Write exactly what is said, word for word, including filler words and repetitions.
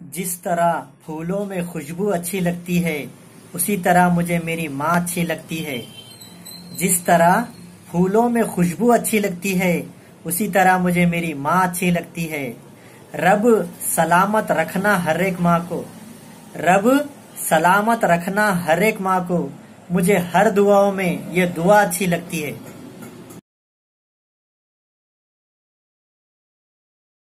जिस तरह फूलों में खुशबू अच्छी लगती है उसी तरह मुझे मेरी माँ अच्छी लगती है। जिस तरह फूलों में खुशबू अच्छी लगती है उसी तरह मुझे मेरी माँ अच्छी लगती है। रब सलामत रखना हर एक माँ को, रब सलामत रखना हर एक माँ को, मुझे हर दुआओं में ये दुआ अच्छी लगती है।